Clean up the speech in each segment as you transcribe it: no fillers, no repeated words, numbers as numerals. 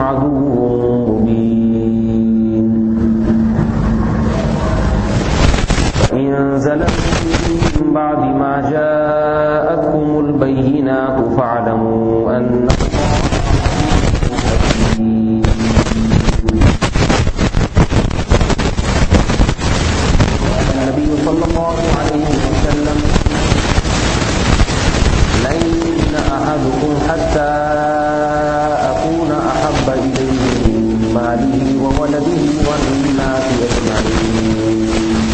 عدو مبين فإن زللتم من بعد ما جاءتكم البينات فاعلموا أن النبي صلى الله عليه وسلم لن أحدكم حتى أكون أحب إليه من ماله وولده والناس أجمعين.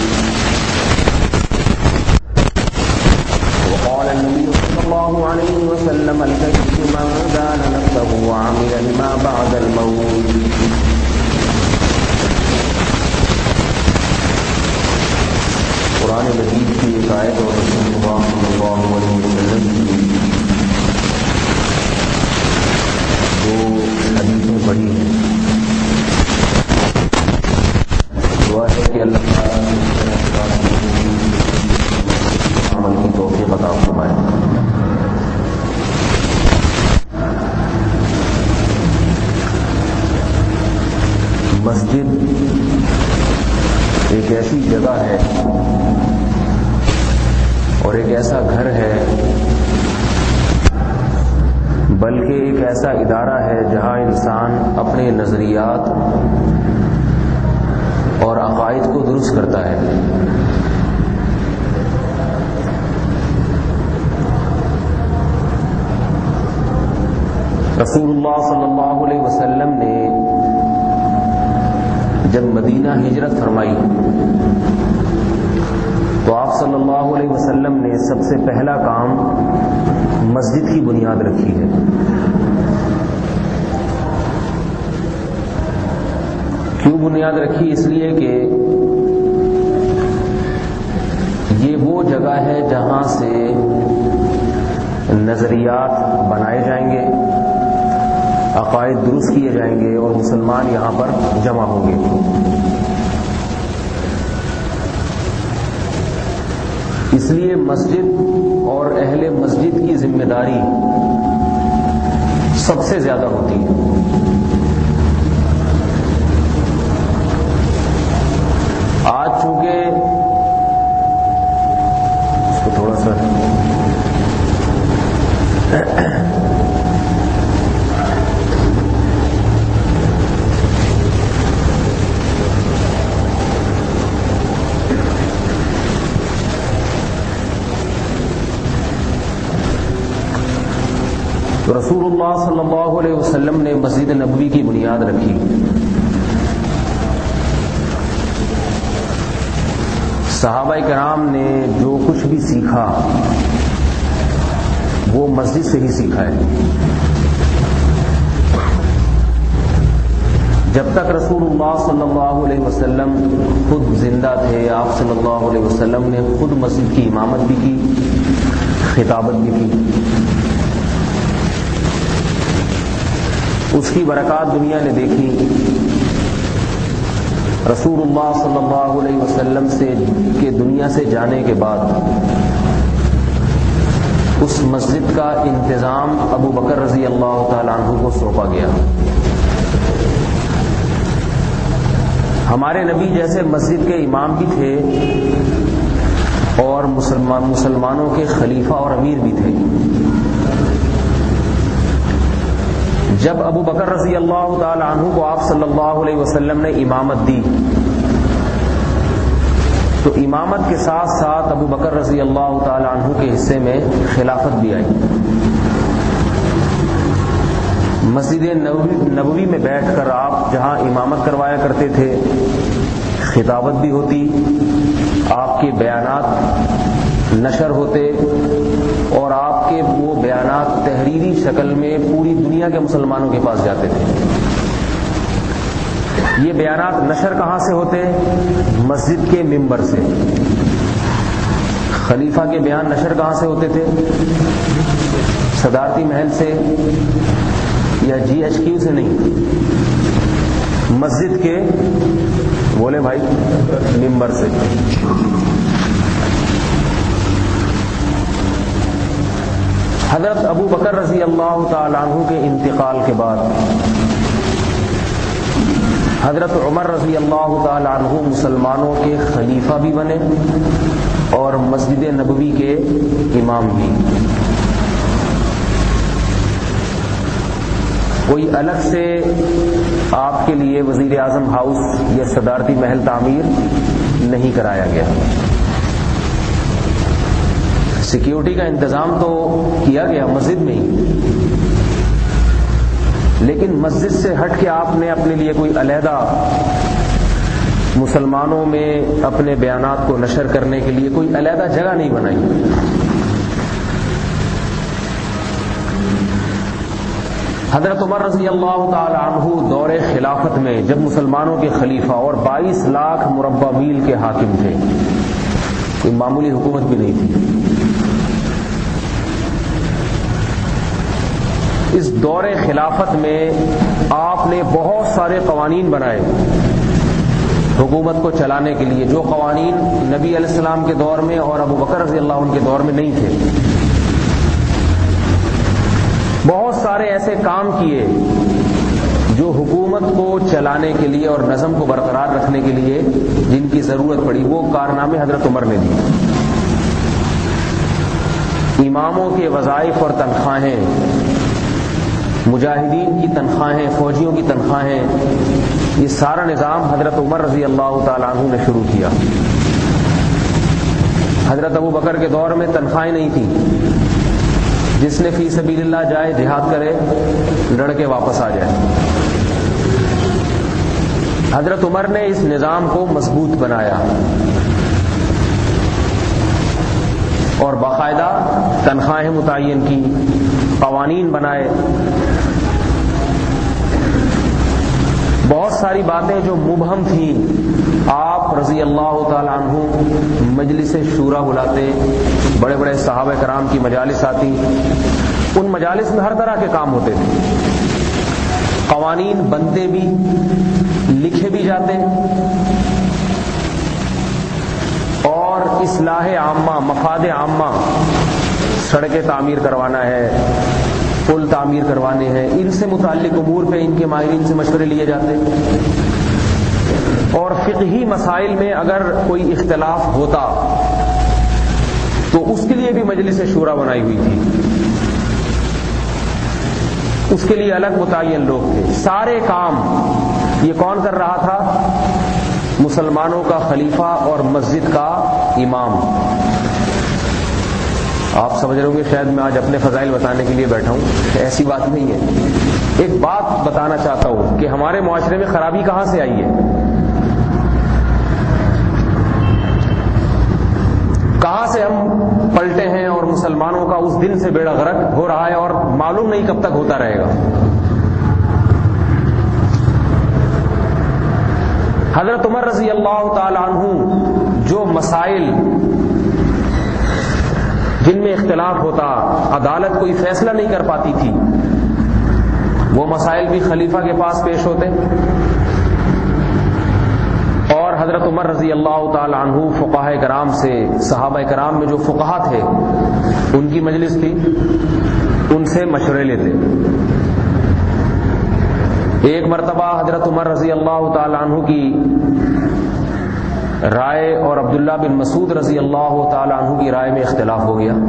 وقال النبي صلى الله عليه وسلم الكيس من دان نفسه وعمل لما بعد الموت. قرآن مجید کی ایک آیت اور رسول اللہ صلی اللہ علیہ وسلم کی دو حدیثیں پڑھی ہیں. دعا ہے کہ اللہ تعالیٰ عمل کی توفیق عطا فرمائے. مسجد ایک ایسی جگہ ہے اور ایک ایسا گھر ہے، بلکہ ایک ایسا ادارہ ہے جہاں انسان اپنے نظریات اور عقائد کو درست کرتا ہے. رسول اللہ صلی اللہ علیہ وسلم نے جب مدینہ ہجرت فرمائی تو آپ صلی اللہ علیہ وسلم نے سب سے پہلا کام مسجد کی بنیاد رکھی ہے. کیوں بنیاد رکھی؟ اس لیے کہ یہ وہ جگہ ہے جہاں سے نظریات بنائے جائیں گے، عقائد درست کیے جائیں گے اور مسلمان یہاں پر جمع ہوں گے. اس لیے مسجد اور اہل مسجد کی ذمہ داری سب سے زیادہ ہوتی ہے. آج چونکہ اس کو تھوڑا سا تو رسول اللہ صلی اللہ علیہ وسلم نے مسجد نبوی کی بنیاد رکھی. صحابہ کرام نے جو کچھ بھی سیکھا وہ مسجد سے ہی سیکھا ہے. جب تک رسول اللہ صلی اللہ علیہ وسلم خود زندہ تھے، آپ صلی اللہ علیہ وسلم نے خود مسجد کی امامت بھی کی، خطابت بھی کی. اس کی برکات دنیا نے دیکھی. رسول اللہ صلی اللہ علیہ وسلم کے دنیا سے جانے کے بعد اس مسجد کا انتظام ابو بکر رضی اللہ تعالی عنہ کو سونپا گیا. ہمارے نبی جیسے مسجد کے امام بھی تھے اور مسلمانوں کے خلیفہ اور امیر بھی تھے. جب ابو بکر رضی اللہ تعالی عنہ کو آپ صلی اللہ علیہ وسلم نے امامت دی تو امامت کے ساتھ ساتھ ابو بکر رضی اللہ تعالی عنہ کے حصے میں خلافت بھی آئی. مسجد نبوی میں بیٹھ کر آپ جہاں امامت کروایا کرتے تھے، خطابت بھی ہوتی، آپ کے بیانات نشر ہوتے اور آپ کے وہ بیانات تحریری شکل میں پوری دنیا کے مسلمانوں کے پاس جاتے تھے. یہ بیانات نشر کہاں سے ہوتے؟ مسجد کے ممبر سے. خلیفہ کے بیان نشر کہاں سے ہوتے تھے؟ صدارتی محل سے یا جی ایچ کیو سے نہیں، مسجد کے بولے بھائی ممبر سے. حضرت ابو بکر رضی اللہ تعالی عنہ کے انتقال کے بعد حضرت عمر رضی اللہ تعالی عنہ مسلمانوں کے خلیفہ بھی بنے اور مسجد نبوی کے امام بھی. کوئی الگ سے آپ کے لیے وزیر اعظم ہاؤس یا صدارتی محل تعمیر نہیں کرایا گیا. سیکیورٹی کا انتظام تو کیا گیا مسجد میں ہی، لیکن مسجد سے ہٹ کے آپ نے اپنے لیے کوئی علیحدہ مسلمانوں میں اپنے بیانات کو نشر کرنے کے لیے کوئی علیحدہ جگہ نہیں بنائی. حضرت عمر رضی اللہ تعالی عنہ دور خلافت میں جب مسلمانوں کے خلیفہ اور 22 لاکھ مربع میل کے حاکم تھے، کوئی معمولی حکومت بھی نہیں تھی. اس دور خلافت میں آپ نے بہت سارے قوانین بنائے حکومت کو چلانے کے لیے، جو قوانین نبی علیہ السلام کے دور میں اور ابو بکر رضی اللہ عنہ کے دور میں نہیں تھے. بہت سارے ایسے کام کیے جو حکومت کو چلانے کے لیے اور نظم کو برقرار رکھنے کے لیے جن کی ضرورت پڑی، وہ کارنامے حضرت عمر نے دیے. اماموں کے وظائف اور تنخواہیں، مجاہدین کی تنخواہیں، فوجیوں کی تنخواہیں، یہ سارا نظام حضرت عمر رضی اللہ تعالی عنہ نے شروع کیا. حضرت ابو بکر کے دور میں تنخواہیں نہیں تھیں، جس نے فی سبیل اللہ جائے، جہاد کرے، لڑ کے واپس آ جائے. حضرت عمر نے اس نظام کو مضبوط بنایا اور باقاعدہ تنخواہیں متعین کی، قوانین بنائے. بہت ساری باتیں جو مبہم تھیں آپ رضی اللہ تعالی عنہ مجلس شورا بلاتے، بڑے بڑے صحابہ کرام کی مجالس آتی، ان مجالس میں ہر طرح کے کام ہوتے تھے. قوانین بنتے بھی، لکھے بھی جاتے، اور اصلاح عامہ، مفاد عامہ، سڑکیں تعمیر کروانا ہے، پل تعمیر کروانے ہیں، ان سے متعلق امور پہ ان کے ماہرین سے مشورے لیے جاتے. اور فقہی مسائل میں اگر کوئی اختلاف ہوتا تو اس کے لیے بھی مجلس شورا بنائی ہوئی تھی، اس کے لیے الگ متعین لوگ تھے. سارے کام یہ کون کر رہا تھا؟ مسلمانوں کا خلیفہ اور مسجد کا امام. آپ سمجھ رہے ہوں گے شاید میں آج اپنے فضائل بتانے کے لیے بیٹھا ہوں، ایسی بات نہیں ہے. ایک بات بتانا چاہتا ہوں کہ ہمارے معاشرے میں خرابی کہاں سے آئی ہے، کہاں سے ہم پلٹے ہیں، اور مسلمانوں کا اس دن سے بیڑا غرق ہو رہا ہے اور معلوم نہیں کب تک ہوتا رہے گا. حضرت عمر رضی اللہ تعالی عنہ جو مسائل جن میں اختلاف ہوتا، عدالت کوئی فیصلہ نہیں کر پاتی تھی، وہ مسائل بھی خلیفہ کے پاس پیش ہوتے، اور حضرت عمر رضی اللہ تعالی عنہ فقہاء کرام سے، صحابہ کرام میں جو فقہا تھے ان کی مجلس تھی، ان سے مشورے لیتے. ایک مرتبہ حضرت عمر رضی اللہ تعالی عنہ کی رائے اور عبداللہ بن مسعود رضی اللہ تعالی عنہ کی رائے میں اختلاف ہو گیا.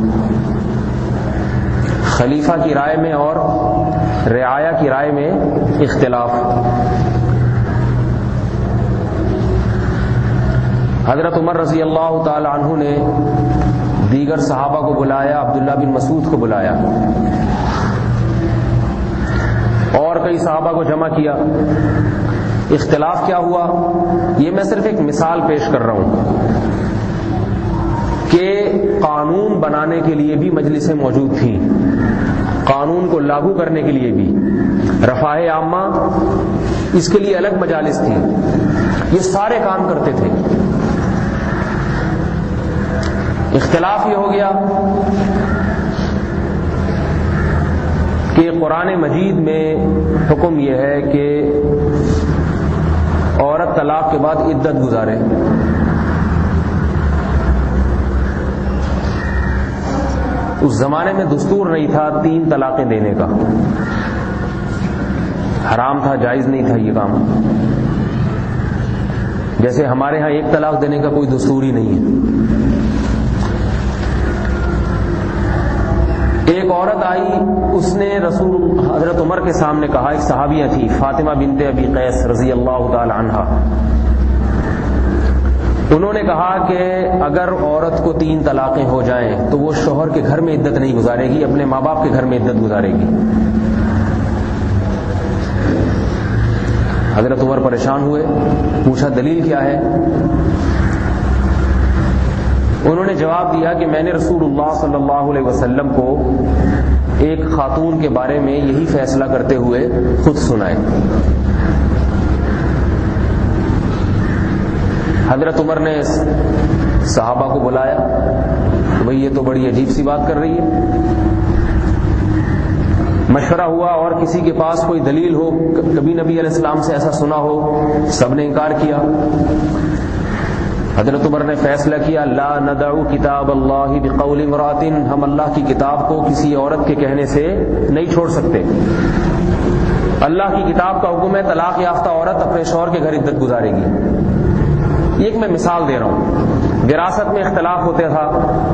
خلیفہ کی رائے میں اور رعایا کی رائے میں اختلاف. حضرت عمر رضی اللہ تعالی عنہ نے دیگر صحابہ کو بلایا، عبداللہ بن مسعود کو بلایا اور کئی صحابہ کو جمع کیا. اختلاف کیا ہوا، یہ میں صرف ایک مثال پیش کر رہا ہوں کہ قانون بنانے کے لیے بھی مجلسیں موجود تھیں، قانون کو لاگو کرنے کے لیے بھی، رفاع عامہ اس کے لیے الگ مجالس تھیں، یہ سارے کام کرتے تھے. اختلاف یہ ہو گیا کہ قرآن مجید میں حکم یہ ہے کہ عورت طلاق کے بعد عدت گزارے. اس زمانے میں دستور نہیں تھا 3 طلاقیں دینے کا. حرام تھا، جائز نہیں تھا یہ کام. جیسے ہمارے ہاں ایک طلاق دینے کا کوئی دستور ہی نہیں ہے. ایک عورت آئی، اس نے رسول حضرت عمر کے سامنے کہا، ایک صحابیہ تھی فاطمہ بنت ابی قیس رضی اللہ تعالی عنہا. انہوں نے کہا کہ اگر عورت کو 3 طلاقیں ہو جائیں تو وہ شوہر کے گھر میں عدت نہیں گزارے گی، اپنے ماں باپ کے گھر میں عدت گزارے گی. حضرت عمر پریشان ہوئے، پوچھا دلیل کیا ہے؟ انہوں نے جواب دیا کہ میں نے رسول اللہ صلی اللہ علیہ وسلم کو ایک خاتون کے بارے میں یہی فیصلہ کرتے ہوئے خود سنائے. حضرت عمر نے صحابہ کو بلایا کہ بھئی یہ تو بڑی عجیب سی بات کر رہی ہے. مشورہ ہوا اور کسی کے پاس کوئی دلیل ہو، کبھی نبی علیہ السلام سے ایسا سنا ہو. سب نے انکار کیا. حضرت عمر نے فیصلہ کیا، لا ندعو کتاب اللہ بقول امرأۃ، ہم اللہ کی کتاب کو کسی عورت کے کہنے سے نہیں چھوڑ سکتے. اللہ کی کتاب کا حکم ہے طلاق یافتہ عورت اپنے شوہر کے گھر عدت گزارے گی. ایک میں مثال دے رہا ہوں. وراثت میں اختلاف ہوتا تھا،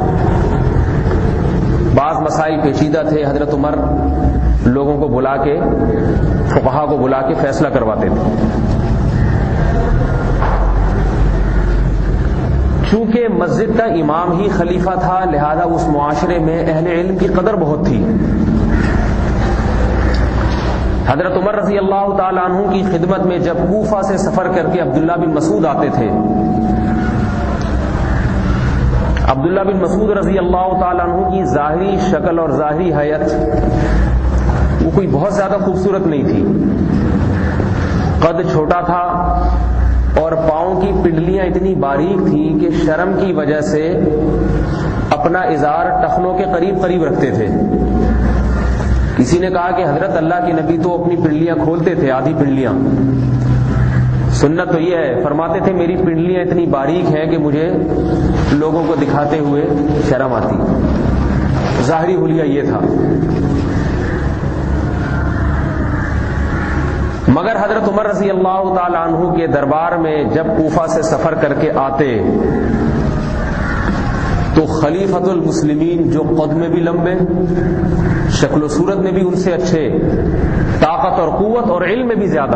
بعض مسائل پیچیدہ تھے. حضرت عمر لوگوں کو بلا کے، فقہا کو بلا کے فیصلہ کرواتے تھے. چونکہ مسجد کا امام ہی خلیفہ تھا، لہذا اس معاشرے میں اہل علم کی قدر بہت تھی. حضرت عمر رضی اللہ تعالی عنہ کی خدمت میں جب کوفہ سے سفر کر کے عبداللہ بن مسعود آتے تھے، عبداللہ بن مسعود رضی اللہ تعالی عنہ کی ظاہری شکل اور ظاہری حیت وہ کوئی بہت زیادہ خوبصورت نہیں تھی. قد چھوٹا تھا اور پاؤں کی پنڈلیاں اتنی باریک تھیں کہ شرم کی وجہ سے اپنا ازار ٹخنوں کے قریب قریب رکھتے تھے. کسی نے کہا کہ حضرت اللہ کے نبی تو اپنی پنڈلیاں کھولتے تھے، آدھی پنڈلیاں. سنت تو یہ ہے، فرماتے تھے میری پنڈلیاں اتنی باریک ہیں کہ مجھے لوگوں کو دکھاتے ہوئے شرم آتی. ظاہری حلیہ یہ تھا. مگر حضرت عمر رضی اللہ تعالی عنہ کے دربار میں جب کوفہ سے سفر کر کے آتے تو خلیفۃ المسلمین، جو قد میں بھی لمبے، شکل و صورت میں بھی ان سے اچھے، طاقت اور قوت اور علم میں بھی زیادہ،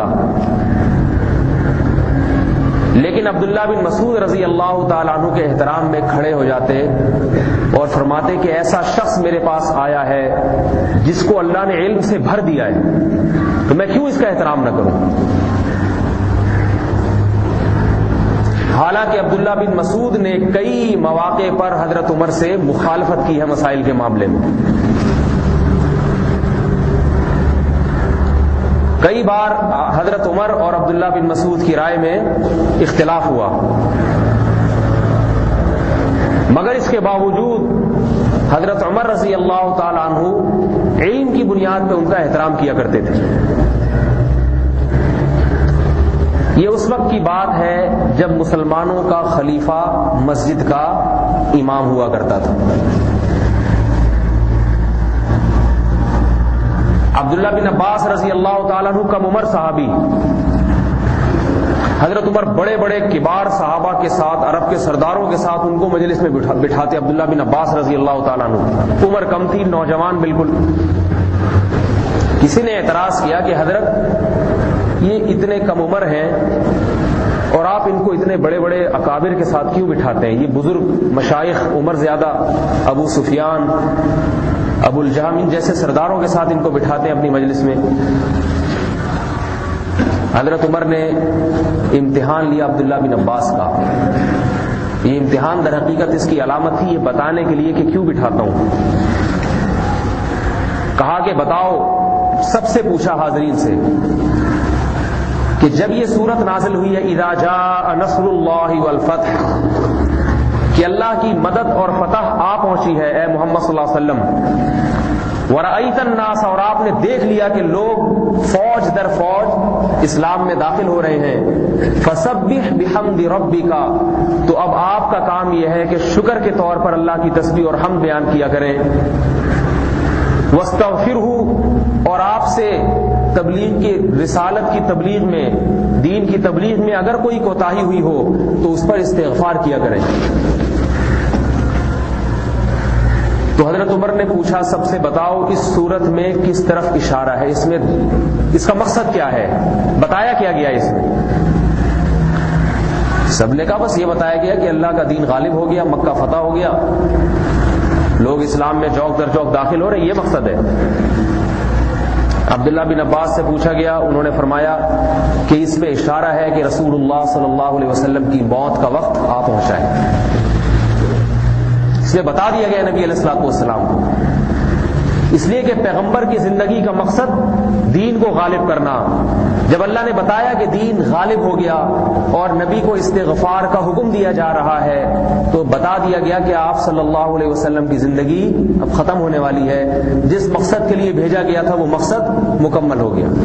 لیکن عبداللہ بن مسعود رضی اللہ تعالی عنہ کے احترام میں کھڑے ہو جاتے اور فرماتے کہ ایسا شخص میرے پاس آیا ہے جس کو اللہ نے علم سے بھر دیا ہے، تو میں کیوں اس کا احترام نہ کروں؟ حالانکہ عبداللہ بن مسعود نے کئی مواقع پر حضرت عمر سے مخالفت کی ہے مسائل کے معاملے میں. کئی بار حضرت عمر اور عبداللہ بن مسعود کی رائے میں اختلاف ہوا، مگر اس کے باوجود حضرت عمر رضی اللہ تعالی عنہ علم کی بنیاد پہ ان کا احترام کیا کرتے تھے. یہ اس وقت کی بات ہے جب مسلمانوں کا خلیفہ مسجد کا امام ہوا کرتا تھا. عبداللہ بن عباس رضی اللہ تعالیٰ عنہ کم عمر صحابی، حضرت عمر بڑے بڑے کبار صحابہ کے ساتھ، عرب کے سرداروں کے ساتھ ان کو مجلس میں بٹھاتے. عبداللہ بن عباس رضی اللہ تعالیٰ عنہ عمر کم تھی، نوجوان بالکل. کسی نے اعتراض کیا کہ حضرت یہ اتنے کم عمر ہیں اور آپ ان کو اتنے بڑے بڑے اکابر کے ساتھ کیوں بٹھاتے ہیں؟ یہ بزرگ مشائخ، عمر زیادہ، ابو سفیان، ابو الجہم، ان جیسے سرداروں کے ساتھ ان کو بٹھاتے ہیں اپنی مجلس میں. حضرت عمر نے امتحان لیا عبداللہ بن عباس کا. یہ امتحان در حقیقت اس کی علامت تھی، یہ بتانے کے لیے کہ کیوں بٹھاتا ہوں. کہا کہ بتاؤ، سب سے پوچھا حاضرین سے کہ جب یہ صورت نازل ہوئی ہے اذا جاء نصر اللہ والفتح، کہ اللہ کی مدد اور فتح آ پہنچی ہے اے محمد صلی اللہ علیہ وسلم، ورأیت الناس، اور آپ نے دیکھ لیا کہ لوگ فوج در فوج اسلام میں داخل ہو رہے ہیں، فسبح بحمد ربک، تو اب آپ کا کام یہ ہے کہ شکر کے طور پر اللہ کی تسبیح اور حمد بیان کیا کریں، واستغفرہ، اور آپ سے تبلیغ کی رسالت کی تبلیغ میں، دین کی تبلیغ میں اگر کوئی کوتاہی ہوئی ہو تو اس پر استغفار کیا کریں۔ تو حضرت عمر نے پوچھا سب سے بتاؤ اس صورت میں کس طرف اشارہ ہے، اس میں اس کا مقصد کیا ہے، بتایا کیا گیا اس میں؟ سب نے کہا بس یہ بتایا گیا کہ اللہ کا دین غالب ہو گیا، مکہ فتح ہو گیا، لوگ اسلام میں چوک در چوک داخل ہو رہے، یہ مقصد ہے۔ عبداللہ بن عباس سے پوچھا گیا، انہوں نے فرمایا کہ اس میں اشارہ ہے کہ رسول اللہ صلی اللہ علیہ وسلم کی موت کا وقت آ پہنچا ہے، اس لیے بتا دیا گیا نبی علیہ الصلوۃ والسلام کو، اس لیے کہ پیغمبر کی زندگی کا مقصد دین کو غالب کرنا۔ جب اللہ نے بتایا کہ دین غالب ہو گیا اور نبی کو استغفار کا حکم دیا جا رہا ہے تو بتا دیا گیا کہ آپ صلی اللہ علیہ وسلم کی زندگی اب ختم ہونے والی ہے، جس مقصد کے لیے بھیجا گیا تھا وہ مقصد مکمل ہو گیا۔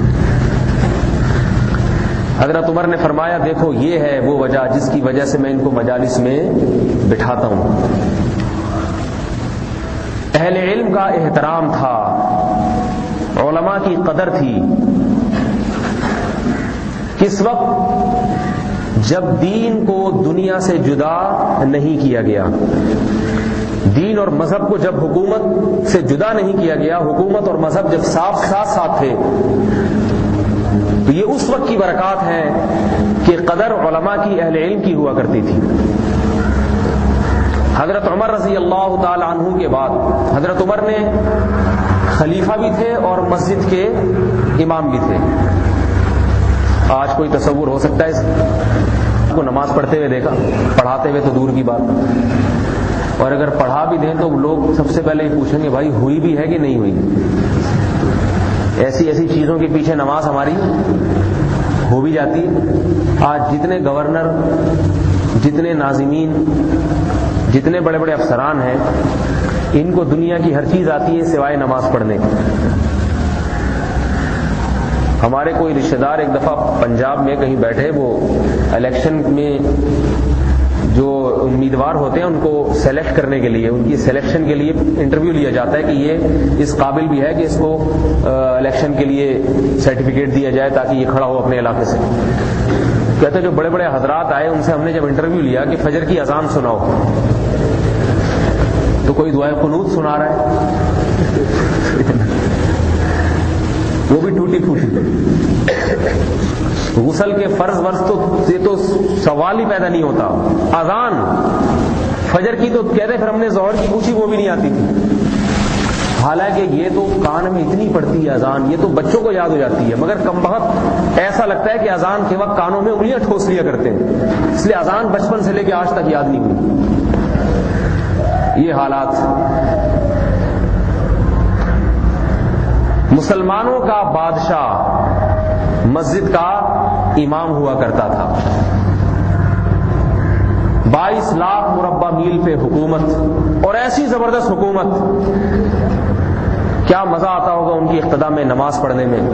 حضرت عمر نے فرمایا دیکھو یہ ہے وہ وجہ جس کی وجہ سے میں ان کو مجالس میں بٹھاتا ہوں۔ اہل علم کا احترام تھا، علماء کی قدر تھی، کس وقت جب دین کو دنیا سے جدا نہیں کیا گیا، دین اور مذہب کو جب حکومت سے جدا نہیں کیا گیا، حکومت اور مذہب جب صاف ساتھ ساتھ تھے، تو یہ اس وقت کی برکات ہیں کہ قدر علماء کی، اہل علم کی ہوا کرتی تھی۔ حضرت عمر رضی اللہ تعالی عنہ کے بعد حضرت عمر نے خلیفہ بھی تھے اور مسجد کے امام بھی تھے۔ آج کوئی تصور ہو سکتا ہے اس کو نماز پڑھتے ہوئے دیکھا، پڑھاتے ہوئے تو دور کی بات، اور اگر پڑھا بھی دیں تو لوگ سب سے پہلے یہ پوچھیں گے بھائی ہوئی بھی ہے کہ نہیں ہوئی؟ ایسی ایسی چیزوں کے پیچھے نماز ہماری ہو بھی جاتی ہے۔ آج جتنے گورنر، جتنے ناظمین، جتنے بڑے بڑے افسران ہیں، ان کو دنیا کی ہر چیز آتی ہے سوائے نماز پڑھنے کی۔ ہمارے کوئی رشتہ دار ایک دفعہ پنجاب میں کہیں بیٹھے، وہ الیکشن میں جو امیدوار ہوتے ہیں ان کو سلیکٹ کرنے کے لیے، ان کی سلیکشن کے لیے انٹرویو لیا جاتا ہے کہ یہ اس قابل بھی ہے کہ اس کو الیکشن کے لیے سرٹیفکیٹ دیا جائے تاکہ یہ کھڑا ہو اپنے علاقے سے۔ کہتے جو بڑے بڑے حضرات آئے ان سے ہم نے جب انٹرویو لیا کہ فجر کی اذان سناؤ، تو کوئی دعائے قنوت سنا رہا ہے، وہ بھی ٹوٹی پھوٹی۔ غسل کے فرض ورض تو یہ تو سوال ہی پیدا نہیں ہوتا۔ اذان فجر کی تو کہتے پھر ہم نے ظہر کی پوچھی، وہ بھی نہیں آتی تھی، حالانکہ یہ تو کان میں اتنی پڑتی ہے اذان، یہ تو بچوں کو یاد ہو جاتی ہے، مگر کم وقت ایسا لگتا ہے کہ اذان کے وقت کانوں میں انگلیاں ٹھوس لیا کرتے ہیں، اس لیے اذان بچپن سے لے کے آج تک یاد نہیں ہوئی۔ یہ حالات، مسلمانوں کا بادشاہ مسجد کا امام ہوا کرتا تھا، 22 لاکھ مربع میل پہ حکومت، اور ایسی زبردست حکومت، کیا مزہ آتا ہوگا ان کی اقتدا میں نماز پڑھنے میں۔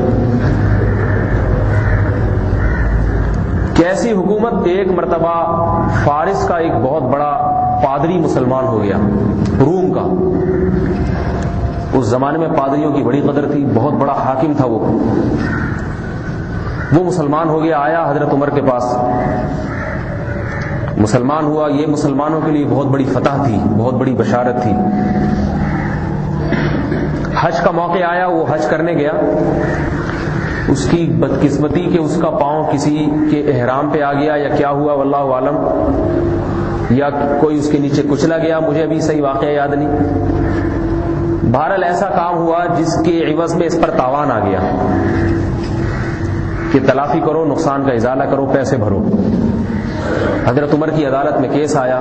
کیسی حکومت، ایک مرتبہ فارس کا ایک بہت بڑا پادری مسلمان ہو گیا، روم کا، اس زمانے میں پادریوں کی بڑی قدر تھی، بہت بڑا حاکم تھا وہ مسلمان ہو گیا، آیا حضرت عمر کے پاس، مسلمان ہوا۔ یہ مسلمانوں کے لیے بہت بڑی فتح تھی، بہت بڑی بشارت تھی۔ حج کا موقع آیا، وہ حج کرنے گیا، اس کی بدقسمتی کہ اس کا پاؤں کسی کے احرام پہ آ گیا یا کیا ہوا واللہ عالم، یا کوئی اس کے نیچے کچلا گیا، مجھے ابھی صحیح واقعہ یاد نہیں۔ بہرحال ایسا کام ہوا جس کے عوض میں اس پر تاوان آ گیا کہ تلافی کرو، نقصان کا ازالہ کرو، پیسے بھرو۔ حضرت عمر کی عدالت میں کیس آیا،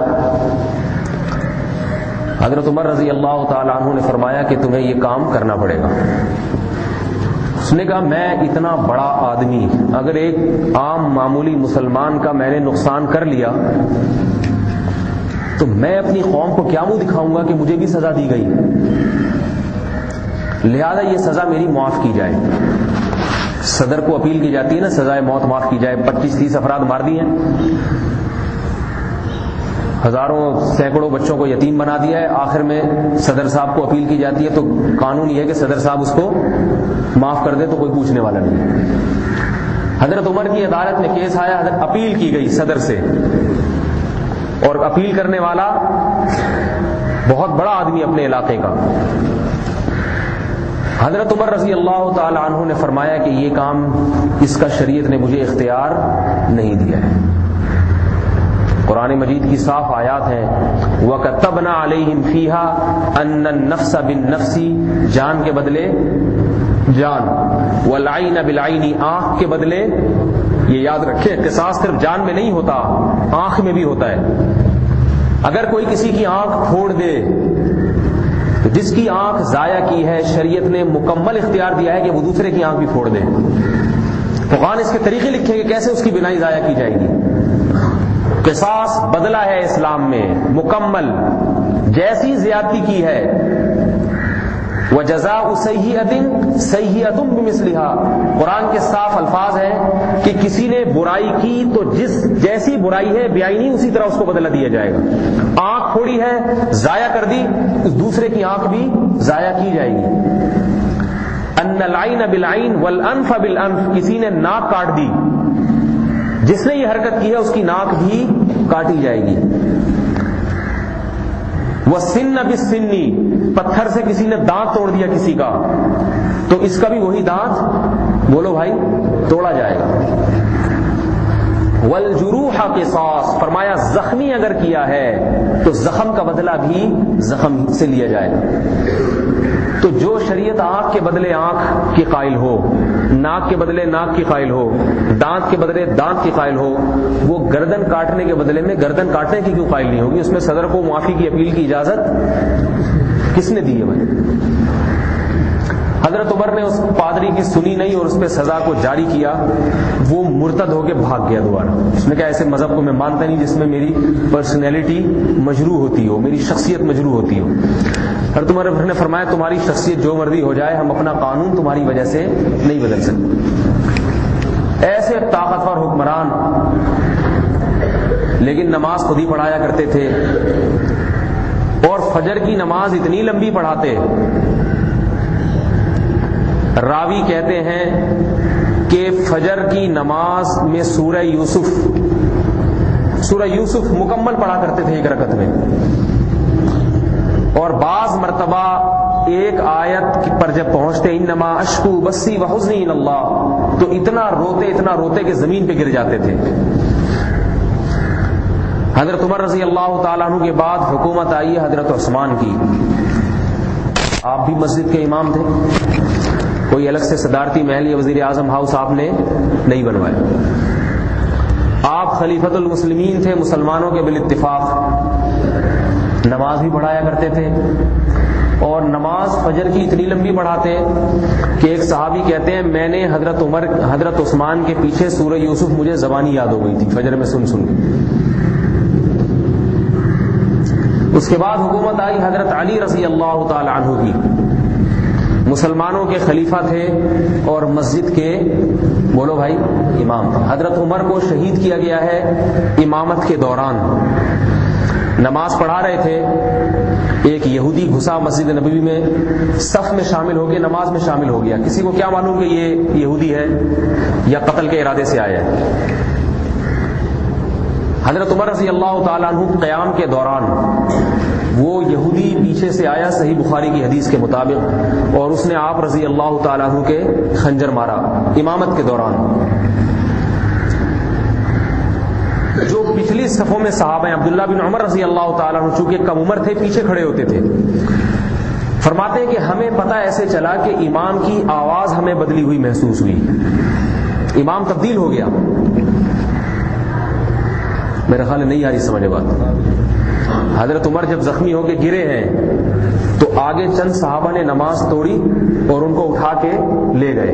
حضرت عمر رضی اللہ تعالی عنہ نے فرمایا کہ تمہیں یہ کام کرنا پڑے گا۔ اس نے کہا میں اتنا بڑا آدمی، اگر ایک عام معمولی مسلمان کا میں نے نقصان کر لیا تو میں اپنی قوم کو کیا منہ دکھاؤں گا کہ مجھے بھی سزا دی گئی، لہذا یہ سزا میری معاف کی جائے۔ صدر کو اپیل کی جاتی ہے نا، سزائے موت معاف کی جائے، 25-30 افراد مار دیے ہیں۔ ہزاروں سینکڑوں بچوں کو یتیم بنا دیا ہے، آخر میں صدر صاحب کو اپیل کی جاتی ہے تو قانون یہ ہے کہ صدر صاحب اس کو معاف کر دے تو کوئی پوچھنے والا نہیں۔ حضرت عمر کی عدالت میں کیس آیا، حضرت اپیل کی گئی صدر سے، اور اپیل کرنے والا بہت بڑا آدمی اپنے علاقے کا۔ حضرت عمر رضی اللہ تعالی عنہ نے فرمایا کہ یہ کام اس کا شریعت نے مجھے اختیار نہیں دیا ہے۔ قرآن مجید کی صاف آیات ہیں، وَكَتَّبْنَا عَلَيْهِمْ فِيهَا أَنَّ النَّفْسَ بِالنَّفْسِ، جان کے بدلے جان، وَالْعَيْنَ بِالْعَيْنِ، آنکھ کے بدلے، یہ یاد رکھیں قصاص صرف جان میں نہیں ہوتا، آنکھ میں بھی ہوتا ہے۔ اگر کوئی کسی کی آنکھ پھوڑ دے تو جس کی آنکھ ضائع کی ہے شریعت نے مکمل اختیار دیا ہے کہ وہ دوسرے کی آنکھ بھی پھوڑ دے۔ فقہاء نے اس کے طریقے لکھے کہ کیسے اس کی بینائی ضائع کی جائے گی۔ قصاص بدلہ ہے اسلام میں مکمل، جیسی زیادتی کی ہے وَجَزَاءُ سَيِّئَةٍ سَيِّئَةٌ بِمِثْلِهَا، قرآن کے صاف الفاظ ہیں کہ کسی نے برائی کی تو جیسی برائی ہے بیائی نہیں اسی طرح اس کو بدلہ دیا جائے گا۔ آنکھ پھوڑی ہے، ضائع کر دی، اس دوسرے کی آنکھ بھی ضائع کی جائے گی۔ أَنَّ الْعَيْنَ بِالْعَيْنِ وَالْأَنْفَ بِالْأَنْفِ، کسی نے ناک کاٹ دی، جس نے یہ حرکت کی ہے اس کی ناک بھی کاٹی جائے گی۔ وَالسِّنَّ بِالسِّنِّ، پتھر سے کسی نے دانت توڑ دیا کسی کا تو اس کا بھی وہی دانت بولو بھائی توڑا جائے گا۔ وَالْجُرُوحَ قِصَاص، فرمایا زخمی اگر کیا ہے تو زخم کا بدلہ بھی زخم سے لیا جائے گا۔ تو جو شریعت آنکھ کے بدلے آنکھ کی قائل ہو، ناک کے بدلے ناک کی قائل ہو، دانت کے بدلے دانت کی قائل ہو، وہ گردن کاٹنے کے بدلے میں گردن کاٹنے کی کیوں قائل نہیں ہوگی؟ اس میں صدر کو معافی کی اپیل کی اجازت کس نے دی ہے بھائی؟ حضرت عمر نے اس پادری کی سنی نہیں اور اس پہ سزا کو جاری کیا، وہ مرتد ہو کے بھاگ گیا دوبارہ۔ اس نے کہا ایسے مذہب کو میں مانتا نہیں جس میں میری پرسنالٹی مجروح ہوتی ہو، میری شخصیت مجروح ہوتی ہو۔ حضرت عمر نے فرمایا تمہاری شخصیت جو مرضی ہو جائے، ہم اپنا قانون تمہاری وجہ سے نہیں بدل سکتے۔ ایسے طاقتور حکمران، لیکن نماز خود ہی پڑھایا کرتے تھے، اور فجر کی نماز اتنی لمبی پڑھاتے، راوی کہتے ہیں کہ فجر کی نماز میں سورہ یوسف مکمل پڑھا کرتے تھے ایک رکعت میں، اور بعض مرتبہ ایک آیت پر جب پہنچتے انما اشکو بسی وحزنی الی اللہ تو اتنا روتے کہ زمین پہ گر جاتے تھے۔ حضرت عمر رضی اللہ تعالیٰ عنہ کے بعد حکومت آئی ہے حضرت عثمان کی، آپ بھی مسجد کے امام تھے، کوئی الگ سے صدارتی محل یا وزیر اعظم ہاؤس آپ نے نہیں بنوایا، آپ خلیفۃ المسلمین تھے، مسلمانوں کے بالاتفاق نماز بھی پڑھایا کرتے تھے، اور نماز فجر کی اتنی لمبی پڑھاتے کہ ایک صحابی کہتے ہیں میں نے حضرت عثمان کے پیچھے سورہ یوسف مجھے زبانی یاد ہو گئی تھی فجر میں سن کے۔ اس کے بعد حکومت آئی حضرت علی رضی اللہ تعالی عنہ کی، مسلمانوں کے خلیفہ تھے اور مسجد کے بولو بھائی امام تھے۔ حضرت عمر کو شہید کیا گیا ہے امامت کے دوران، نماز پڑھا رہے تھے، ایک یہودی گھسا مسجد نبوی میں، صف میں شامل ہو کے نماز میں شامل ہو گیا، کسی کو کیا معلوم کہ یہ یہودی ہے یا قتل کے ارادے سے آیا ہے۔ حضرت عمر رضی اللہ تعالیٰ عنہ قیام کے دوران وہ یہودی پیچھے سے آیا صحیح بخاری کی حدیث کے مطابق، اور اس نے آپ رضی اللہ تعالیٰ عنہ کے خنجر مارا امامت کے دوران۔ جو پچھلی صفوں میں صحابہ ہیں، عبداللہ بن عمر رضی اللہ تعالیٰ عنہ چونکہ کم عمر تھے پیچھے کھڑے ہوتے تھے، فرماتے ہیں کہ ہمیں پتہ ایسے چلا کہ امام کی آواز ہمیں بدلی ہوئی محسوس ہوئی، امام تبدیل ہو گیا۔ میرا خیال نہیں آ رہی سمجھ بات۔ حضرت عمر جب زخمی ہو کے گرے ہیں تو آگے چند صحابہ نے نماز توڑی اور ان کو اٹھا کے لے گئے،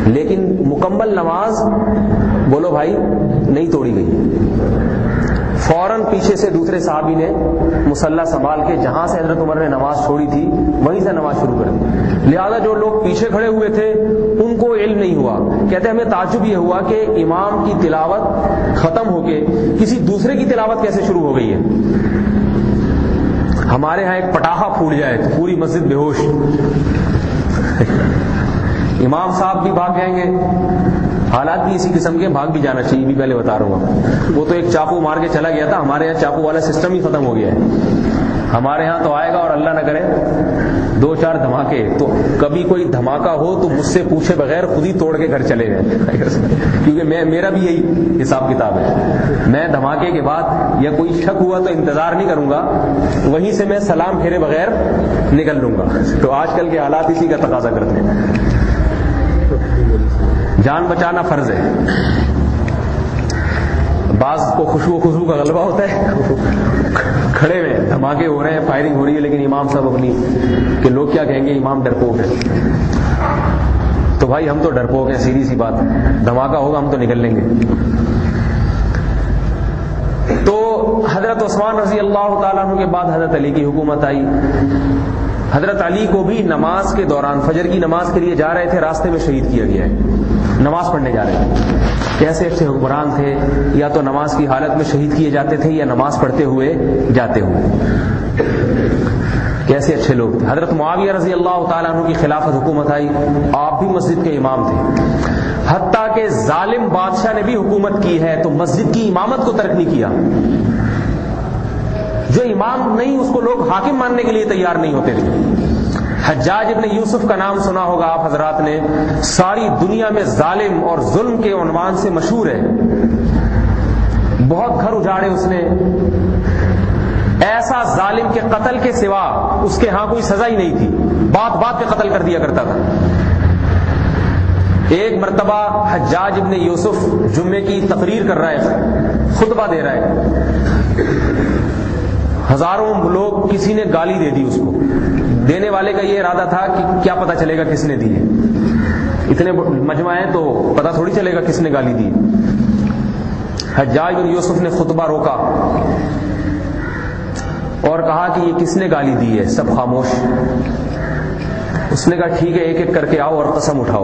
لیکن مکمل نماز بولو بھائی نہیں توڑی گئی۔ فوراً پیچھے سے دوسرے صحابی نے مصلی سنبھال کے جہاں سے حضرت عمر نے نماز چھوڑی تھی وہیں سے نماز شروع کر دی. لہذا جو لوگ پیچھے کھڑے ہوئے تھے ان کو علم نہیں ہوا. کہتے ہمیں تعجب یہ ہوا کہ امام کی تلاوت ختم ہو کے کسی دوسرے کی تلاوت کیسے شروع ہو گئی ہے. ہمارے ہاں ایک پٹاخہ پھوٹ جائے تو پوری مسجد بے ہوش. امام صاحب بھی بھاگ جائیں گے. حالات بھی اسی قسم کے, بھاگ بھی جانا چاہیے, بھی پہلے بتا رہا ہوں. وہ تو ایک چاقو مار کے چلا گیا تھا, ہمارے یہاں چاقو والا سسٹم ہی ختم ہو گیا ہے. ہمارے ہاں تو آئے گا اور اللہ نہ کرے 2-4 دھماکے, تو کبھی کوئی دھماکہ ہو تو مجھ سے پوچھے بغیر خود ہی توڑ کے گھر چلے گئے. کیونکہ میرا بھی یہی حساب کتاب ہے. میں دھماکے کے بعد یا کوئی شک ہوا تو انتظار نہیں کروں گا, وہیں سے میں سلام پھیرے بغیر نکل لوں گا. تو آج کل کے حالات اسی کا تقاضا کرتے ہیں. جان بچانا فرض ہے. بعض کو خوشبو کا غلبہ ہوتا ہے, کھڑے ہوئے دھماکے ہو رہے ہیں, فائرنگ ہو رہی ہے, لیکن امام صاحب اپنی کہ لوگ کیا کہیں گے, امام ڈرپوک ہے. تو بھائی ہم تو ڈرپوک ہیں, سیدھی سی بات ہے. دھماکہ ہوگا ہم تو نکل لیں گے. تو حضرت عثمان رضی اللہ تعالیٰ عنہ کے بعد حضرت علی کی حکومت آئی. حضرت علی کو بھی نماز کے دوران, فجر کی نماز کے لیے جا رہے تھے, راستے میں شہید کیا گیا ہے. نماز پڑھنے جا رہے تھے. کیسے اچھے حکمران تھے, یا تو نماز کی حالت میں شہید کیے جاتے تھے یا نماز پڑھتے ہوئے جاتے ہوئے. کیسے اچھے لوگ تھے. حضرت معاویہ رضی اللہ تعالیٰ عنہ کی خلافت حکومت آئی, آپ بھی مسجد کے امام تھے. حتیٰ کہ ظالم بادشاہ نے بھی حکومت کی ہے تو مسجد کی امامت کو ترک نہیں کیا. جو امام نہیں اس کو لوگ حاکم ماننے کے لیے تیار نہیں ہوتے تھے. حجاج ابن یوسف کا نام سنا ہوگا آپ حضرات نے, ساری دنیا میں ظالم اور ظلم کے عنوان سے مشہور ہے. بہت گھر اجاڑے اس نے. ایسا ظالم کے قتل کے سوا اس کے ہاں کوئی سزا ہی نہیں تھی, بات بات پہ قتل کر دیا کرتا تھا. ایک مرتبہ حجاج ابن یوسف جمعے کی تقریر کر رہا ہے, خطبہ دے رہا ہے. ہزاروں لوگ, کسی نے گالی دے دی اس کو. دینے والے کا یہ ارادہ تھا کہ کیا پتا چلے گا کس نے دی ہے, اتنے مجمع ہیں تو پتا تھوڑی چلے گا کس نے گالی دی. حجاج بن یوسف نے خطبہ روکا اور کہا کہ یہ کس نے گالی دی ہے. سب خاموش. اس نے کہا ٹھیک ہے, ایک ایک کر کے آؤ اور قسم اٹھاؤ.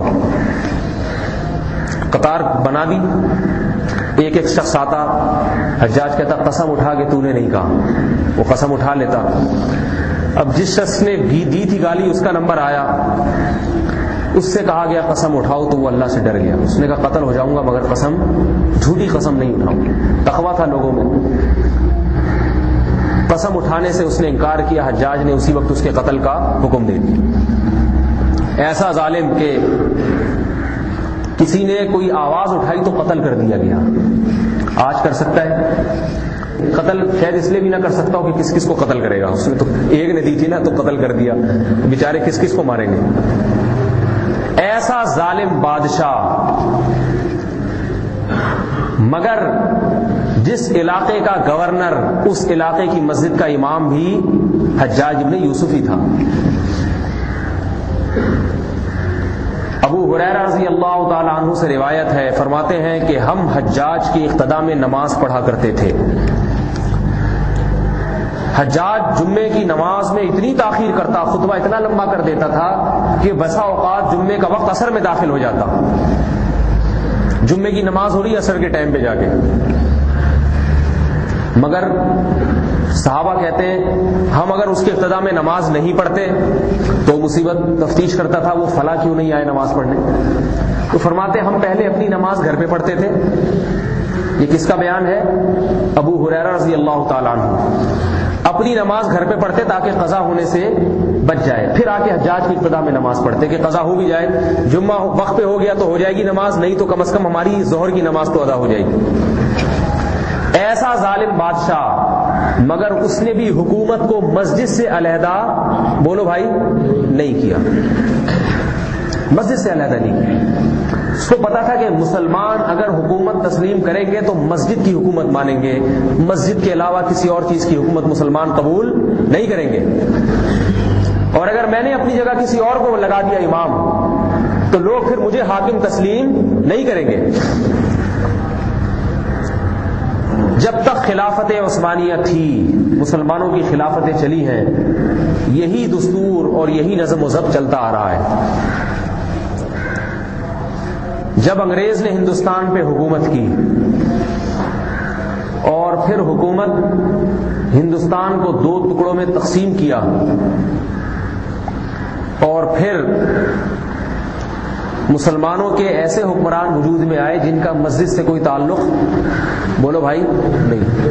قطار بنا دی, ایک ایک شخص آتا. حجاج کہتا قسم اٹھا کے تو نے نہیں کہا. وہ قسم اٹھا لیتا. اب جس شخص نے دی تھی گالی اس کا نمبر آیا, اس سے کہا گیا قسم اٹھاؤ, تو وہ اللہ سے ڈر گیا. اس نے کہا قتل ہو جاؤں گا مگر قسم, جھوٹی قسم نہیں اٹھاؤں. تقویٰ تھا لوگوں میں. قسم اٹھانے سے اس نے انکار کیا. حجاج نے اسی وقت اس کے قتل کا حکم دے دیا. ایسا ظالم کہ کسی نے کوئی آواز اٹھائی تو قتل کر دیا گیا. آج کر سکتا ہے قتل, شاید اس لیے بھی نہ کر سکتا ہو کہ کس کس کو قتل کرے گا. اس نے تو ایک نے دی تھی نا تو قتل کر دیا, بیچارے کس کس کو ماریں گے. ایسا ظالم بادشاہ, مگر جس علاقے کا گورنر اس علاقے کی مسجد کا امام بھی حجاج ابن یوسف ہی تھا. ابو ہریرہ رضی اللہ تعالی عنہ سے روایت ہے, فرماتے ہیں کہ ہم حجاج کی اقتداء میں نماز پڑھا کرتے تھے. حجاج جمعے کی نماز میں اتنی تاخیر کرتا, خطبہ اتنا لمبا کر دیتا تھا کہ بسا اوقات جمعے کا وقت عصر میں داخل ہو جاتا. جمعے کی نماز ہو رہی ہے عصر کے ٹائم پہ جا کے. مگر صحابہ کہتے ہیں ہم اگر اس کے اقتداء میں نماز نہیں پڑھتے تو مصیبت تفتیش کرتا تھا, وہ فلاں کیوں نہیں آئے نماز پڑھنے. تو فرماتے ہم پہلے اپنی نماز گھر پہ پڑھتے تھے. یہ کس کا بیان ہے؟ ابو ہریرہ رضی اللہ تعالیٰ عنہ. اپنی نماز گھر پہ پڑھتے تاکہ قضا ہونے سے بچ جائے, پھر آ کے حجاج کی ابتدا میں نماز پڑھتے کہ قضا ہو بھی جائے, جمعہ وقت پہ ہو گیا تو ہو جائے گی نماز, نہیں تو کم از کم ہماری ظہر کی نماز تو ادا ہو جائے گی. ایسا ظالم بادشاہ, مگر اس نے بھی حکومت کو مسجد سے علیحدہ, بولو بھائی, نہیں کیا. مسجد سے علیحدہ نہیں کیا. اس کو پتا تھا کہ مسلمان اگر حکومت تسلیم کریں گے تو مسجد کی حکومت مانیں گے, مسجد کے علاوہ کسی اور چیز کی حکومت مسلمان قبول نہیں کریں گے. اور اگر میں نے اپنی جگہ کسی اور کو لگا دیا امام تو لوگ پھر مجھے حاکم تسلیم نہیں کریں گے. جب تک خلافت عثمانیہ تھی، مسلمانوں کی خلافتیں چلی ہیں، یہی دستور اور یہی نظم و ضبط چلتا آ رہا ہے۔ جب انگریز نے ہندوستان پہ حکومت کی اور پھر حکومت ہندوستان کو 2 ٹکڑوں میں تقسیم کیا اور پھر مسلمانوں کے ایسے حکمران وجود میں آئے جن کا مسجد سے کوئی تعلق، بولو بھائی، نہیں،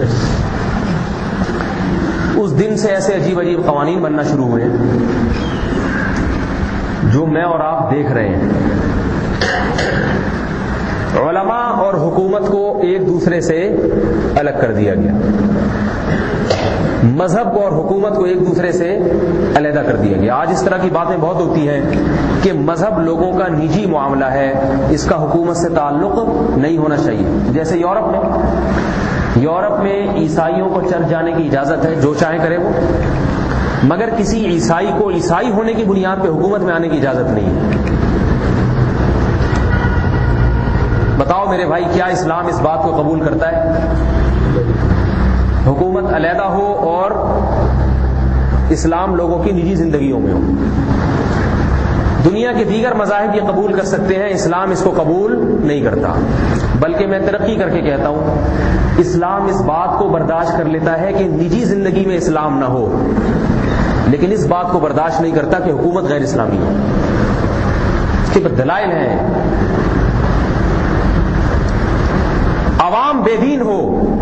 اس دن سے ایسے عجیب عجیب قوانین بننا شروع ہوئے جو میں اور آپ دیکھ رہے ہیں۔ علماء اور حکومت کو ایک دوسرے سے الگ کر دیا گیا، مذہب کو اور حکومت کو ایک دوسرے سے علیحدہ کر دیا گیا۔ آج اس طرح کی باتیں بہت ہوتی ہیں کہ مذہب لوگوں کا نجی معاملہ ہے، اس کا حکومت سے تعلق نہیں ہونا چاہیے۔ جیسے یورپ میں عیسائیوں کو چرچ جانے کی اجازت ہے، جو چاہے کرے وہ، مگر کسی عیسائی کو عیسائی ہونے کی بنیاد پہ حکومت میں آنے کی اجازت نہیں ہے۔ بتاؤ میرے بھائی، کیا اسلام اس بات کو قبول کرتا ہے حکومت علیحدہ ہو اور اسلام لوگوں کی نجی زندگیوں میں ہو؟ دنیا کے دیگر مذاہب یہ قبول کر سکتے ہیں، اسلام اس کو قبول نہیں کرتا، بلکہ میں ترقی کر کے کہتا ہوں اسلام اس بات کو برداشت کر لیتا ہے کہ نجی زندگی میں اسلام نہ ہو، لیکن اس بات کو برداشت نہیں کرتا کہ حکومت غیر اسلامی ہو۔ اس کے دلائل ہیں، عوام بے دین ہو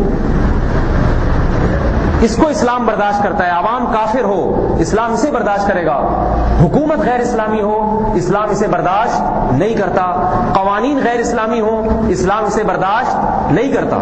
اس کو اسلام برداشت کرتا ہے، عوام کافر ہو اسلام اسے برداشت کرے گا، حکومت غیر اسلامی ہو اسلام اسے برداشت نہیں کرتا، قوانین غیر اسلامی ہو اسلام اسے برداشت نہیں کرتا۔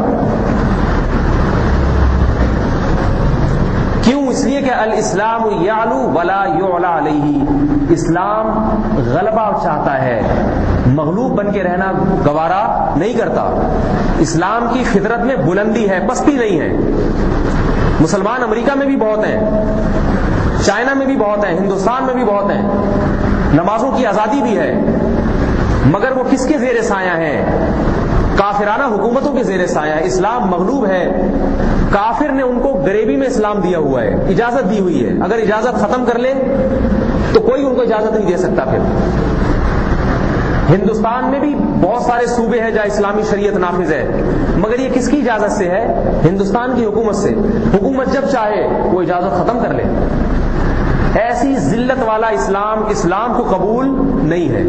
کیوں؟ اس لیے کہ الاسلام یعلو ولا یعلی علیہ، اسلام غلبہ چاہتا ہے، مغلوب بن کے رہنا گوارا نہیں کرتا۔ اسلام کی فطرت میں بلندی ہے، پستی نہیں ہے۔ مسلمان امریکہ میں بھی بہت ہیں، چائنا میں بھی بہت ہیں، ہندوستان میں بھی بہت ہیں، نمازوں کی آزادی بھی ہے، مگر وہ کس کے زیر سایہ ہیں؟ کافرانہ حکومتوں کے زیر سایہ ہے۔ اسلام مغلوب ہے، کافر نے ان کو غریبی میں اسلام دیا ہوا ہے، اجازت دی ہوئی ہے، اگر اجازت ختم کر لے تو کوئی ان کو اجازت نہیں دے سکتا۔ پھر ہندوستان میں بھی بہت سارے صوبے ہیں جہاں اسلامی شریعت نافذ ہے، مگر یہ کس کی اجازت سے ہے؟ ہندوستان کی حکومت سے۔ حکومت جب چاہے وہ اجازت ختم کر لے۔ ایسی ذلت والا اسلام کو قبول نہیں ہے۔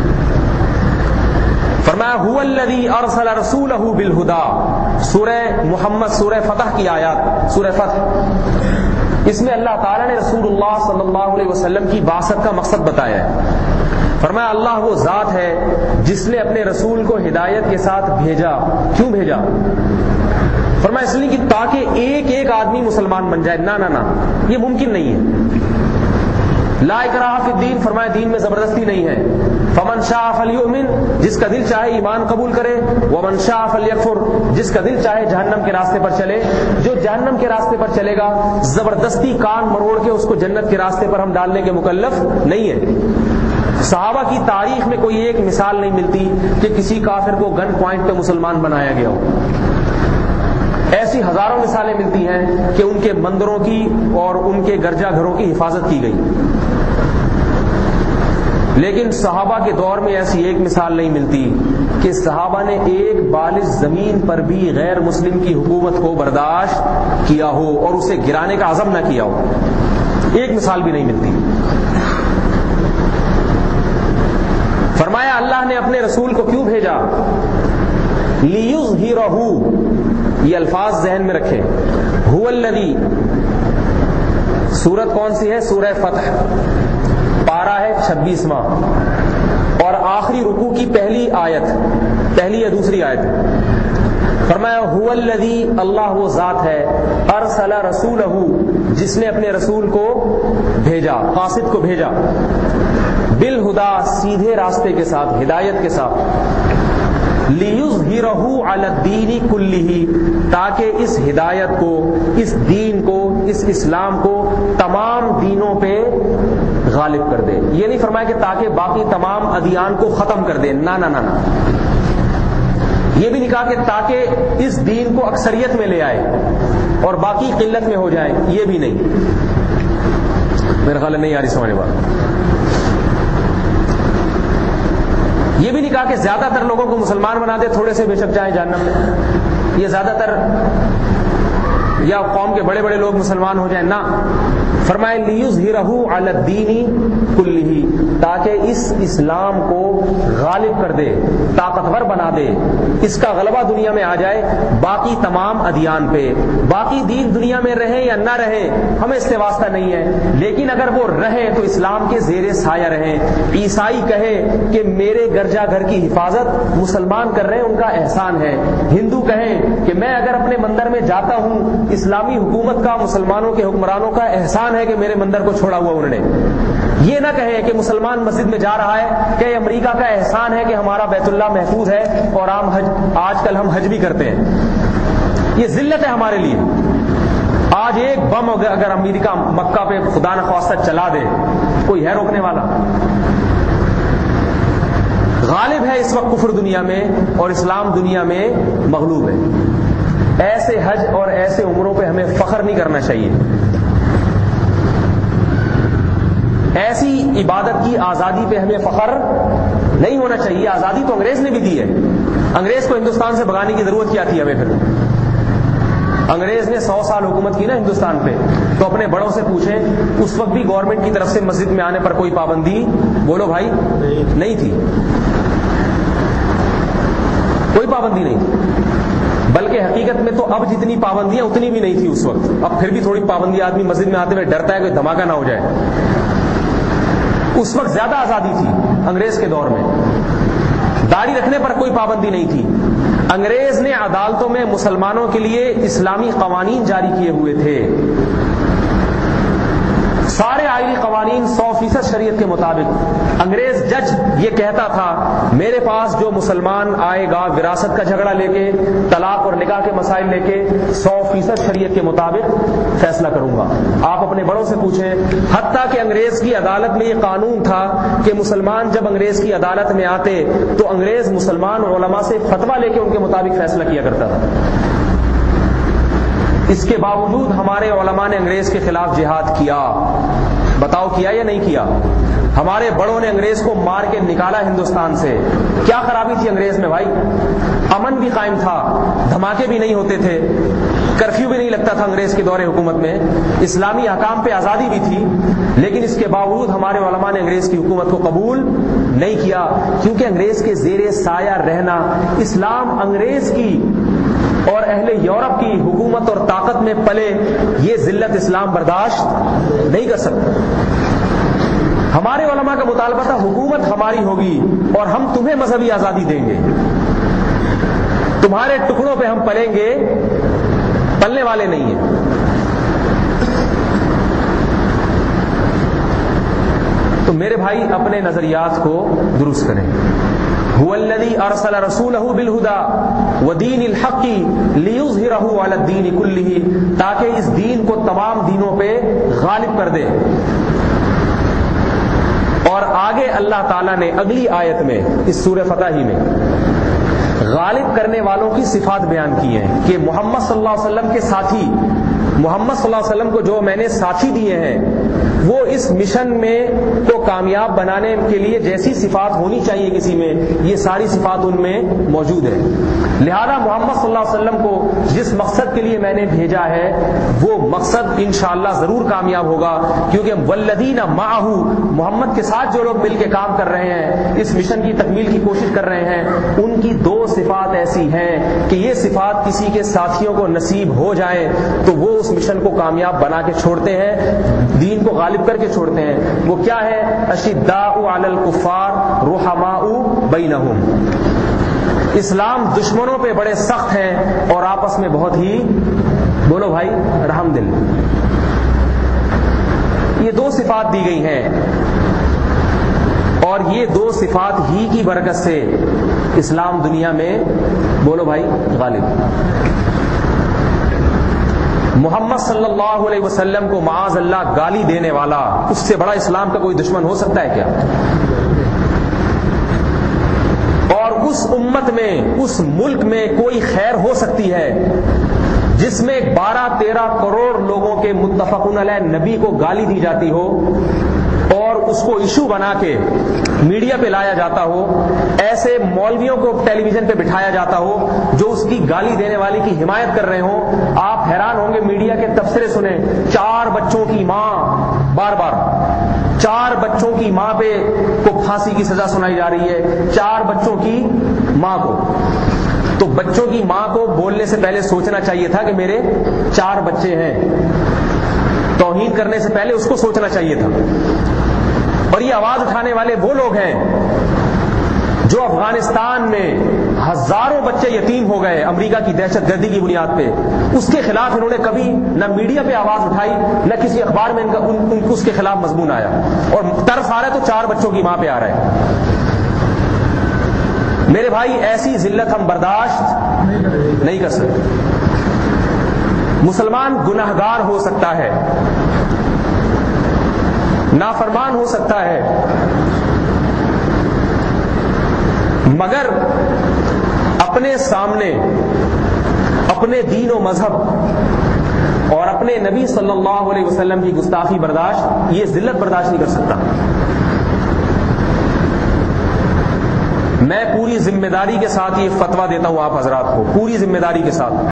فرمایا هو الذی ارسل رسولہ بالہدی، سورہ محمد، سورہ فتح کی آیات، سورہ فتح، اس میں اللہ تعالیٰ نے رسول اللہ صلی اللہ علیہ وسلم کی بعثت کا مقصد بتایا ہے۔ فرمایا اللہ وہ ذات ہے جس نے اپنے رسول کو ہدایت کے ساتھ بھیجا۔ کیوں بھیجا؟ فرمایا اس لیے کہ تاکہ ایک ایک آدمی مسلمان بن جائے۔ نہ یہ ممکن نہیں ہے۔ لا اکراہ فی الدین، فرمایا دین میں زبردستی نہیں ہے۔ فمن شاء فلیؤمن، جس کا دل چاہے ایمان قبول کرے، ومن شاء فلیکفر، جس کا دل چاہے جہنم کے راستے پر چلے۔ جو جہنم کے راستے پر چلے گا زبردستی کان مروڑ کے اس کو جنت کے راستے پر ہم ڈالنے کے مکلف نہیں ہے۔ صحابہ کی تاریخ میں کوئی ایک مثال نہیں ملتی کہ کسی کافر کو گن پوائنٹ پہ مسلمان بنایا گیا ہو۔ ایسی ہزاروں مثالیں ملتی ہیں کہ ان کے مندروں کی اور ان کے گرجا گھروں کی حفاظت کی گئی، لیکن صحابہ کے دور میں ایسی ایک مثال نہیں ملتی کہ صحابہ نے ایک بالغ زمین پر بھی غیر مسلم کی حکومت کو برداشت کیا ہو اور اسے گرانے کا عزم نہ کیا ہو۔ ایک مثال بھی نہیں ملتی۔ فرمایا اللہ نے اپنے رسول کو کیوں بھیجا؟ لِيُظْهِرَهُ، یہ الفاظ ذہن میں رکھیں۔ هُوَ الَّذِي، سورت کون سی ہے؟ سورہ فتح، پارہ ہے 26واں اور آخری رکوع کی پہلی آیت، پہلی یا دوسری آیت۔ فرمایا هُوَ الَّذِي، اللہ وہ ذات ہے، ارسل رسولہ، جس نے اپنے رسول کو بھیجا، قاصد کو بھیجا، بالہدا، سیدھے راستے کے ساتھ، ہدایت کے ساتھ، لیظہرہ علی الدین کلہ، تاکہ اس ہدایت کو، اس دین کو، اس اسلام کو تمام دینوں پہ غالب کر دے۔ یہ نہیں فرمایا کہ تاکہ باقی تمام ادیان کو ختم کر دے، نہ۔ یہ بھی نہیں کہا کہ تاکہ اس دین کو اکثریت میں لے آئے اور باقی قلت میں ہو جائیں، یہ بھی نہیں. میرے خیال نہیں آ رہی سمجھ بات. یہ بھی نہیں کہا کہ زیادہ تر لوگوں کو مسلمان بنا دے، تھوڑے سے بے شک جائیں جہنم میں، یہ زیادہ تر یا قوم کے بڑے بڑے لوگ مسلمان ہو جائیں، نہ. فرمائے لِيُظْهِرَهُ عَلَى الدِّينِ كُلِّهِ، تاکہ اس اسلام کو غالب کر دے، طاقتور بنا دے، اس کا غلبہ دنیا میں آ جائے باقی تمام ادیان پہ. باقی دین دنیا میں رہیں یا نہ رہیں ہمیں اس سے واسطہ نہیں ہے، لیکن اگر وہ رہیں تو اسلام کے زیر سایہ رہیں. عیسائی کہے کہ میرے گرجا گھر کی حفاظت مسلمان کر رہے ہیں، ان کا احسان ہے. ہندو کہیں کہ میں اگر اپنے مندر میں جاتا ہوں، اسلامی حکومت کا، مسلمانوں کے حکمرانوں کا احسان ہے کہ میرے مندر کو چھوڑا ہوا انہوں نے. یہ نہ کہے کہ مسلمان مسجد میں جا رہا ہے کہ امریکہ کا احسان ہے کہ ہمارا بیت اللہ محفوظ ہے اور آج کل ہم حج بھی کرتے ہیں. یہ ذلت ہے ہمارے لیے. آج ایک بم اگر امریکہ مکہ پہ خدا نخواستہ چلا دے، کوئی ہے روکنے والا؟ غالب ہے اس وقت کفر دنیا میں اور اسلام دنیا میں مغلوب ہے. ایسے حج اور ایسے عمروں پہ ہمیں فخر نہیں کرنا چاہیے. ایسی عبادت کی آزادی پہ ہمیں فخر نہیں ہونا چاہیے. آزادی تو انگریز نے بھی دی ہے. انگریز کو ہندوستان سے بھگانے کی ضرورت کیا تھی ہمیں؟ پھر انگریز نے 100 سال حکومت کی نا ہندوستان پہ، تو اپنے بڑوں سے پوچھیں اس وقت بھی گورنمنٹ کی طرف سے مسجد میں آنے پر کوئی پابندی، بولو بھائی، نہیں تھی. کوئی پابندی نہیں تھی. بلکہ حقیقت میں تو اب جتنی پابندیاں اتنی بھی نہیں تھی اس وقت. اب پھر بھی تھوڑی پابندی، آدمی مسجد میں آتے ہوئے ڈرتا ہے کوئی دھماکہ نہ ہو جائے. اس وقت زیادہ آزادی تھی انگریز کے دور میں. داڑھی رکھنے پر کوئی پابندی نہیں تھی. انگریز نے عدالتوں میں مسلمانوں کے لیے اسلامی قوانین جاری کیے ہوئے تھے. سارے آئینی قوانین 100% شریعت کے مطابق. انگریز جج یہ کہتا تھا میرے پاس جو مسلمان آئے گا وراثت کا جھگڑا لے کے، طلاق اور نکاح کے مسائل لے کے، 100% شریعت کے مطابق فیصلہ کروں گا. آپ اپنے بڑوں سے پوچھیں، حتیٰ کہ انگریز کی عدالت میں یہ قانون تھا کہ مسلمان جب انگریز کی عدالت میں آتے تو انگریز مسلمان علماء سے فتویٰ لے کے ان کے مطابق فیصلہ کیا کرتا تھا. اس کے باوجود ہمارے علماء نے انگریز کے خلاف جہاد کیا. بتاؤ کیا یا نہیں کیا؟ ہمارے بڑوں نے انگریز کو مار کے نکالا ہندوستان سے. کیا خرابی تھی انگریز میں بھائی؟ امن بھی قائم تھا، دھماکے بھی نہیں ہوتے تھے، کرفیو بھی نہیں لگتا تھا انگریز کے دور حکومت میں، اسلامی احکام پہ آزادی بھی تھی. لیکن اس کے باوجود ہمارے علماء نے انگریز کی حکومت کو قبول نہیں کیا، کیونکہ انگریز کے زیر سایہ رہنا، اسلام انگریز کی اور اہل یورپ کی حکومت اور طاقت میں پلے، یہ ذلت اسلام برداشت نہیں کر سکتا. ہمارے علماء کا مطالبہ تھا حکومت ہماری ہوگی اور ہم تمہیں مذہبی آزادی دیں گے، تمہارے ٹکڑوں پہ ہم پلیں گے، پلنے والے نہیں ہیں. تو میرے بھائی اپنے نظریات کو درست کریں. هو الذي ارسل رسوله بالهدى ودين الحق ليظهره على الدين كله، تاکہ اس دین کو تمام دینوں پہ غالب کر دے. اور آگے اللہ تعالیٰ نے اگلی آیت میں اس سورہ فتح ہی میں غالب کرنے والوں کی صفات بیان کی ہیں کہ محمد صلی اللہ علیہ وسلم کے ساتھی، محمد صلی اللہ علیہ وسلم کو جو میں نے ساتھی دیے ہیں، وہ اس مشن میں کو کامیاب بنانے کے لیے جیسی صفات ہونی چاہیے کسی میں، یہ ساری صفات ان میں موجود ہے. لہذا محمد صلی اللہ علیہ وسلم کو جس مقصد کے لیے میں نے بھیجا ہے وہ مقصد انشاءاللہ ضرور کامیاب ہوگا، کیونکہ والذین معہ، محمد کے ساتھ جو لوگ مل کے کام کر رہے ہیں، اس مشن کی تکمیل کی کوشش کر رہے ہیں، ان کی 2 صفات ایسی ہیں کہ یہ صفات کسی کے ساتھیوں کو نصیب ہو جائیں تو وہ اس مشن کو کامیاب بنا کے چھوڑتے ہیں، دین کو غالب کر کے چھوڑتے ہیں. وہ کیا ہے؟ اشداء علی الکفار رحماء بینہم. اسلام دشمنوں پہ بڑے سخت ہیں اور آپس میں بہت ہی، بولو بھائی، رحم دل. یہ 2 صفات دی گئی ہیں اور یہ 2 صفات ہی کی برکت سے اسلام دنیا میں، بولو بھائی، غالب. محمد صلی اللہ علیہ وسلم کو معاذ اللہ گالی دینے والا، اس سے بڑا اسلام کا کوئی دشمن ہو سکتا ہے کیا؟ اور اور اس امت میں, اس ملک میں کوئی خیر ہو سکتی ہے جس میں 12-13 کروڑ لوگوں کے متفقون علیہ نبی کو گالی دی جاتی ہو اور اس کو ایشو بنا کے میڈیا پہ لایا جاتا ہو, ایسے مولویوں کو ٹیلی ویژن پہ بٹھایا جاتا ہو جو اس کی گالی دینے والے کی حمایت کر رہے ہوں. آپ حیران ہوں گے میڈیا کے تبصرے سنیں, 4 بچوں کی ماں, بار بار 4 بچوں کی ماں پہ کو پھانسی کی سزا سنائی جا رہی ہے, 4 بچوں کی ماں کو. تو بچوں کی ماں کو بولنے سے پہلے سوچنا چاہیے تھا کہ میرے 4 بچے ہیں. توہین کرنے سے پہلے اس کو سوچنا چاہیے تھا. اور یہ آواز اٹھانے والے وہ لوگ ہیں جو افغانستان میں ہزاروں بچے یتیم ہو گئے امریکہ کی دہشت گردی کی بنیاد پہ, اس کے خلاف انہوں نے کبھی نہ میڈیا پہ آواز اٹھائی نہ کسی اخبار میں اس کے خلاف مضمون آیا, اور طرف آ رہا ہے تو 4 بچوں کی ماں پہ آ رہا ہے. میرے بھائی ایسی ذلت ہم برداشت نہیں کر سکتے. مسلمان گناہگار ہو سکتا ہے, نافرمان ہو سکتا ہے, مگر اپنے سامنے اپنے دین و مذہب اور اپنے نبی صلی اللہ علیہ وسلم کی گستاخی برداشت, یہ ذلت برداشت نہیں کر سکتا. میں پوری ذمہ داری کے ساتھ یہ فتویٰ دیتا ہوں آپ حضرات کو, پوری ذمہ داری کے ساتھ.